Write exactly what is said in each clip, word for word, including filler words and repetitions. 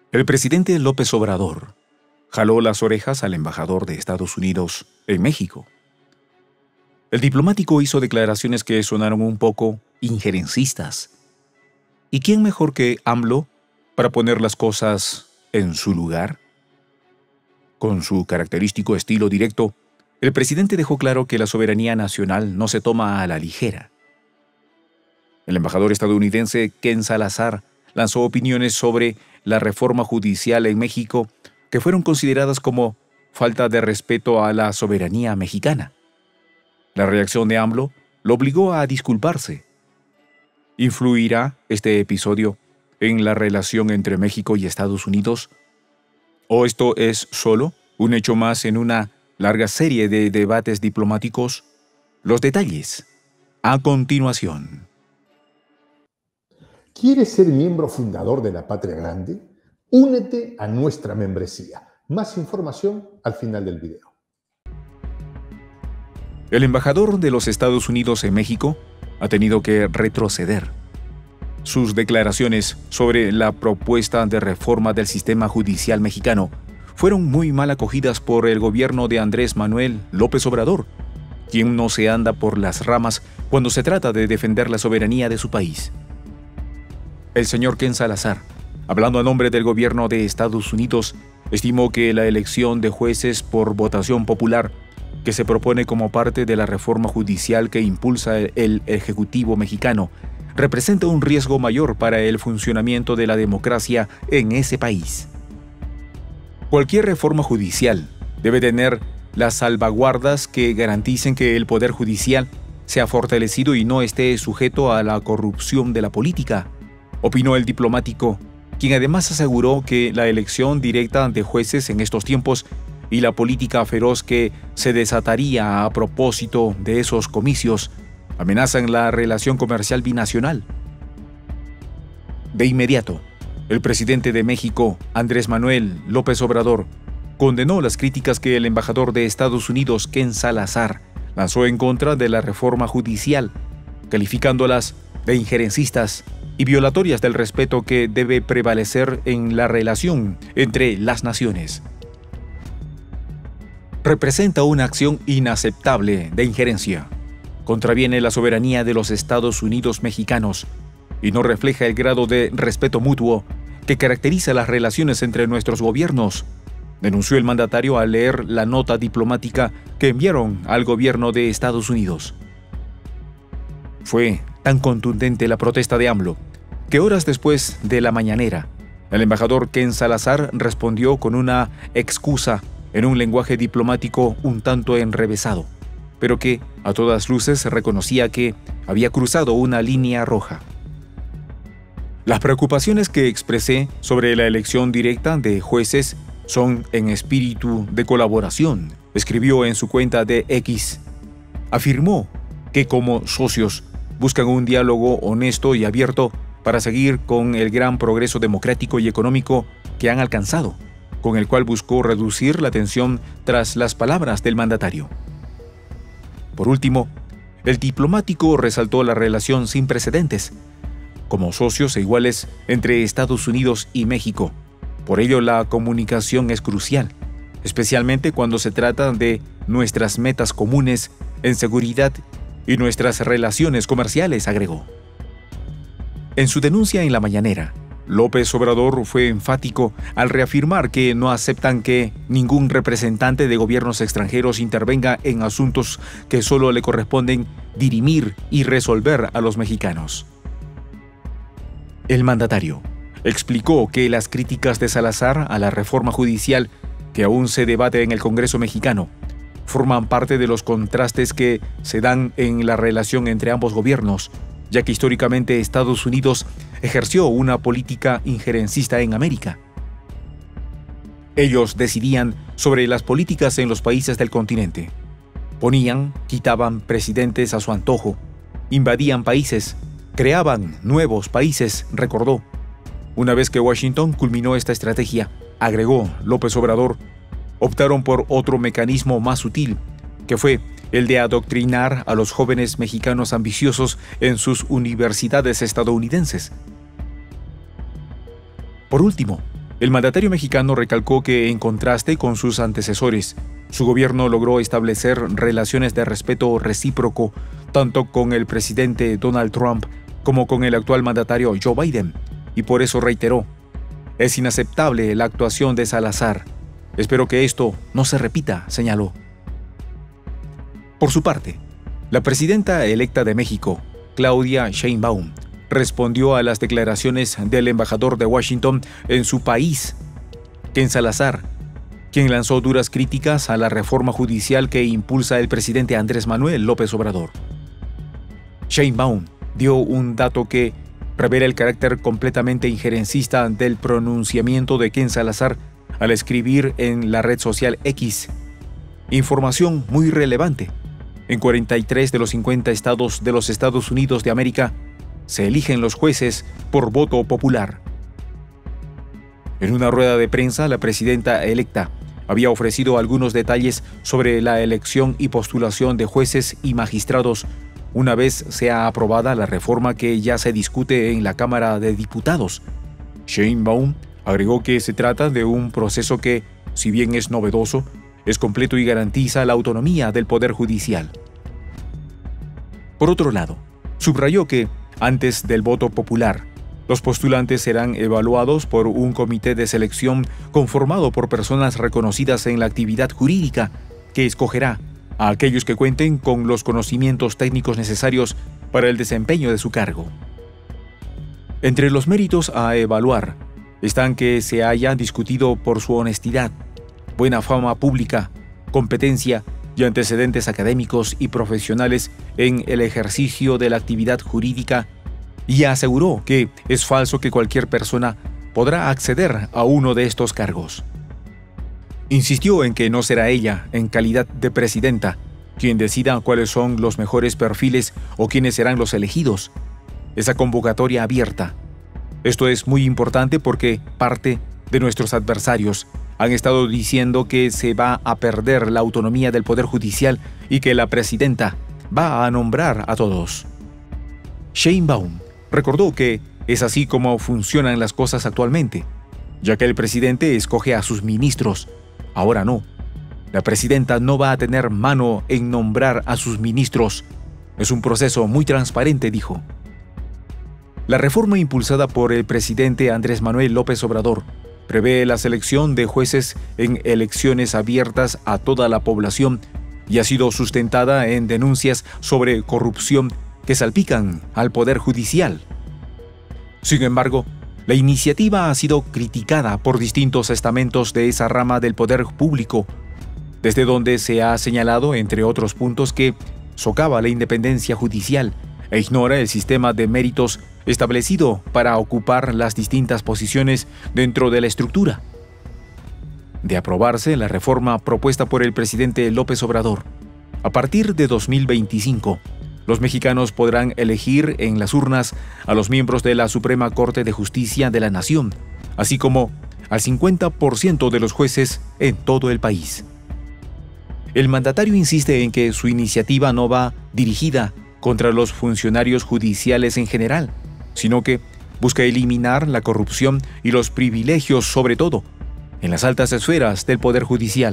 El presidente López Obrador jaló las orejas al embajador de Estados Unidos en México. El diplomático hizo declaraciones que sonaron un poco injerencistas. ¿Y quién mejor que AMLO para poner las cosas en su lugar? Con su característico estilo directo, el presidente dejó claro que la soberanía nacional no se toma a la ligera. El embajador estadounidense Ken Salazar lanzó opiniones sobre la reforma judicial en México que fueron consideradas como falta de respeto a la soberanía mexicana. La reacción de AMLO lo obligó a disculparse. ¿Influirá este episodio en la relación entre México y Estados Unidos? ¿O esto es solo un hecho más en una larga serie de debates diplomáticos? Los detalles a continuación. ¿Quieres ser miembro fundador de la Patria Grande? Únete a nuestra membresía. Más información al final del video. El embajador de los Estados Unidos en México ha tenido que retroceder. Sus declaraciones sobre la propuesta de reforma del sistema judicial mexicano fueron muy mal acogidas por el gobierno de Andrés Manuel López Obrador, quien no se anda por las ramas cuando se trata de defender la soberanía de su país. El señor Ken Salazar, hablando a nombre del gobierno de Estados Unidos, estimó que la elección de jueces por votación popular que se propone como parte de la reforma judicial que impulsa el Ejecutivo mexicano representa un riesgo mayor para el funcionamiento de la democracia en ese país. Cualquier reforma judicial debe tener las salvaguardas que garanticen que el poder judicial sea fortalecido y no esté sujeto a la corrupción de la política, opinó el diplomático, quien además aseguró que la elección directa de jueces en estos tiempos y la política feroz que se desataría a propósito de esos comicios amenazan la relación comercial binacional. De inmediato, el presidente de México, Andrés Manuel López Obrador, condenó las críticas que el embajador de Estados Unidos, Ken Salazar, lanzó en contra de la reforma judicial, calificándolas de injerencistas y violatorias del respeto que debe prevalecer en la relación entre las naciones. Representa una acción inaceptable de injerencia. Contraviene la soberanía de los Estados Unidos mexicanos y no refleja el grado de respeto mutuo que caracteriza las relaciones entre nuestros gobiernos, denunció el mandatario al leer la nota diplomática que enviaron al gobierno de Estados Unidos. Fue tan contundente la protesta de AMLO que horas después de la mañanera, el embajador Ken Salazar respondió con una excusa en un lenguaje diplomático un tanto enrevesado, pero que a todas luces reconocía que había cruzado una línea roja. Las preocupaciones que expresé sobre la elección directa de jueces son en espíritu de colaboración, escribió en su cuenta de X. Afirmó que como socios buscan un diálogo honesto y abierto para seguir con el gran progreso democrático y económico que han alcanzado, con el cual buscó reducir la tensión tras las palabras del mandatario. Por último, el diplomático resaltó la relación sin precedentes, como socios e iguales entre Estados Unidos y México. Por ello, la comunicación es crucial, especialmente cuando se trata de nuestras metas comunes en seguridad y nuestras relaciones comerciales, agregó. En su denuncia en la mañanera, López Obrador fue enfático al reafirmar que no aceptan que ningún representante de gobiernos extranjeros intervenga en asuntos que solo le corresponden dirimir y resolver a los mexicanos. El mandatario explicó que las críticas de Salazar a la reforma judicial que aún se debate en el Congreso mexicano forman parte de los contrastes que se dan en la relación entre ambos gobiernos, ya que históricamente Estados Unidos ejerció una política injerencista en América. Ellos decidían sobre las políticas en los países del continente. Ponían, quitaban presidentes a su antojo, invadían países, creaban nuevos países, recordó. Una vez que Washington culminó esta estrategia, agregó López Obrador, optaron por otro mecanismo más sutil, que fue el de adoctrinar a los jóvenes mexicanos ambiciosos en sus universidades estadounidenses. Por último, El mandatario mexicano recalcó que, en contraste con sus antecesores, su gobierno logró establecer relaciones de respeto recíproco tanto con el presidente Donald Trump como con el actual mandatario Joe Biden, y por eso reiteró: es inaceptable la actuación de Salazar. Espero que esto no se repita, señaló. Por su parte, la presidenta electa de México, Claudia Sheinbaum, respondió a las declaraciones del embajador de Washington en su país, Ken Salazar, quien lanzó duras críticas a la reforma judicial que impulsa el presidente Andrés Manuel López Obrador. Sheinbaum dio un dato que revela el carácter completamente injerencista del pronunciamiento de Ken Salazar al escribir en la red social X. Información muy relevante. En cuarenta y tres de los cincuenta estados de los Estados Unidos de América se eligen los jueces por voto popular. En una rueda de prensa, la presidenta electa había ofrecido algunos detalles sobre la elección y postulación de jueces y magistrados una vez sea aprobada la reforma que ya se discute en la Cámara de Diputados. Sheinbaum agregó que se trata de un proceso que, si bien es novedoso, es completo y garantiza la autonomía del Poder Judicial. Por otro lado, subrayó que, antes del voto popular, los postulantes serán evaluados por un comité de selección conformado por personas reconocidas en la actividad jurídica, que escogerá a aquellos que cuenten con los conocimientos técnicos necesarios para el desempeño de su cargo. Entre los méritos a evaluar están que se haya discutido por su honestidad, buena fama pública, competencia y antecedentes académicos y profesionales en el ejercicio de la actividad jurídica, y aseguró que es falso que cualquier persona podrá acceder a uno de estos cargos. Insistió en que no será ella, en calidad de presidenta, quien decida cuáles son los mejores perfiles o quiénes serán los elegidos. Esa convocatoria abierta. Esto es muy importante porque parte de nuestros adversarios han estado diciendo que se va a perder la autonomía del Poder Judicial y que la presidenta va a nombrar a todos. Sheinbaum recordó que es así como funcionan las cosas actualmente, ya que el presidente escoge a sus ministros. Ahora no. La presidenta no va a tener mano en nombrar a sus ministros. Es un proceso muy transparente, dijo. La reforma impulsada por el presidente Andrés Manuel López Obrador prevé la selección de jueces en elecciones abiertas a toda la población y ha sido sustentada en denuncias sobre corrupción que salpican al Poder Judicial. Sin embargo, la iniciativa ha sido criticada por distintos estamentos de esa rama del poder público, desde donde se ha señalado, entre otros puntos, que socava la independencia judicial e ignora el sistema de méritos establecido para ocupar las distintas posiciones dentro de la estructura. De aprobarse la reforma propuesta por el presidente López Obrador, a partir de dos mil veinticinco, los mexicanos podrán elegir en las urnas a los miembros de la Suprema Corte de Justicia de la Nación, así como al cincuenta por ciento de los jueces en todo el país. El mandatario insiste en que su iniciativa no va dirigida contra los funcionarios judiciales en general, sino que busca eliminar la corrupción y los privilegios, sobre todo en las altas esferas del Poder Judicial.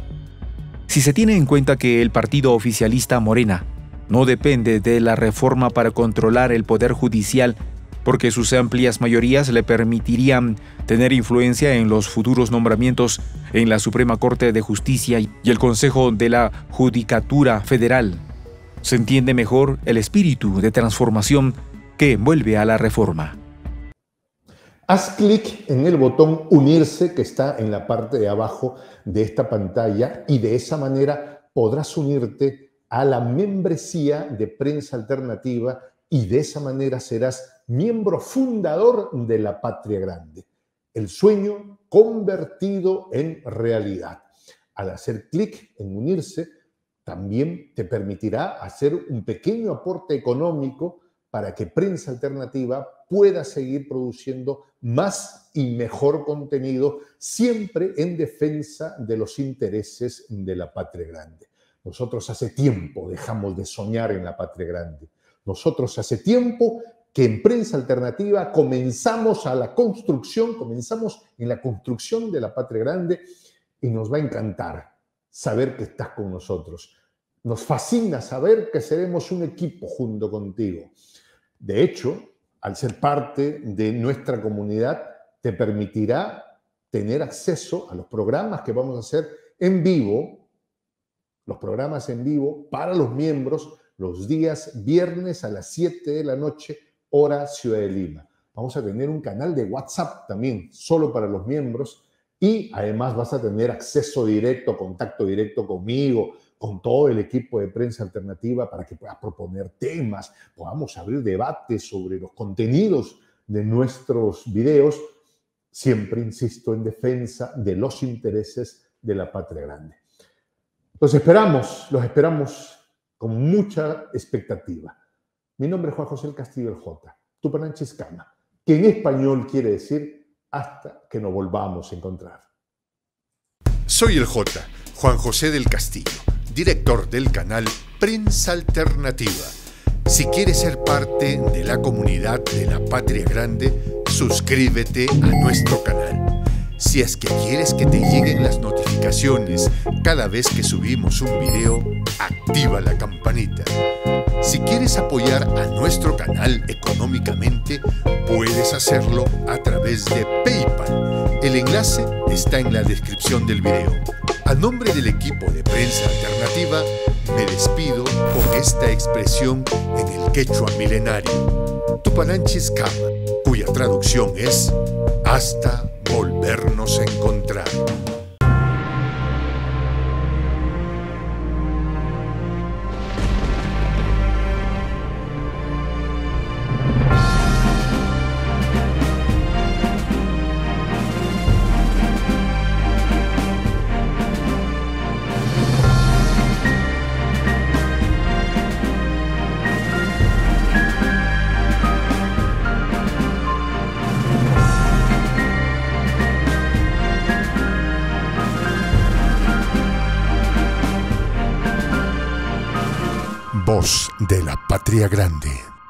Si se tiene en cuenta que el partido oficialista Morena no depende de la reforma para controlar el Poder Judicial, porque sus amplias mayorías le permitirían tener influencia en los futuros nombramientos en la Suprema Corte de Justicia y el Consejo de la Judicatura Federal. Se entiende mejor el espíritu de transformación que envuelve a la reforma. Haz clic en el botón unirse que está en la parte de abajo de esta pantalla y de esa manera podrás unirte a la membresía de Prensa Alternativa y de esa manera serás miembro fundador de la Patria Grande. El sueño convertido en realidad. Al hacer clic en unirse, también te permitirá hacer un pequeño aporte económico para que Prensa Alternativa pueda seguir produciendo más y mejor contenido, siempre en defensa de los intereses de la Patria Grande. Nosotros hace tiempo dejamos de soñar en la Patria Grande. Nosotros hace tiempo que en Prensa Alternativa comenzamos a la construcción, comenzamos en la construcción de la patria grande y nos va a encantar saber que estás con nosotros. Nos fascina saber que seremos un equipo junto contigo. De hecho, al ser parte de nuestra comunidad, te permitirá tener acceso a los programas que vamos a hacer en vivo, los programas en vivo para los miembros los días viernes a las siete de la noche, hora Ciudad de Lima. Vamos a tener un canal de WhatsApp también, solo para los miembros, y además vas a tener acceso directo, contacto directo conmigo, con todo el equipo de Prensa Alternativa para que puedas proponer temas, podamos abrir debates sobre los contenidos de nuestros videos, siempre, insisto, en defensa de los intereses de la patria grande. Los esperamos, los esperamos con mucha expectativa. Mi nombre es Juan José del Castillo el Jota, Tupananchis-Kama, que en español quiere decir hasta que nos volvamos a encontrar. Soy el Jota, Juan José del Castillo, director del canal Prensa Alternativa. Si quieres ser parte de la comunidad de la Patria Grande, suscríbete a nuestro canal. Si es que quieres que te lleguen las notificaciones cada vez que subimos un video, activa la campanita. Si quieres apoyar a nuestro canal económicamente, puedes hacerlo a través de PayPal. El enlace está en la descripción del video. A nombre del equipo de Prensa Alternativa, me despido con esta expresión en el quechua milenario, Tupananchis-Kama, cuya traducción es hasta volvernos a encontrar. Voz de la Patria Grande.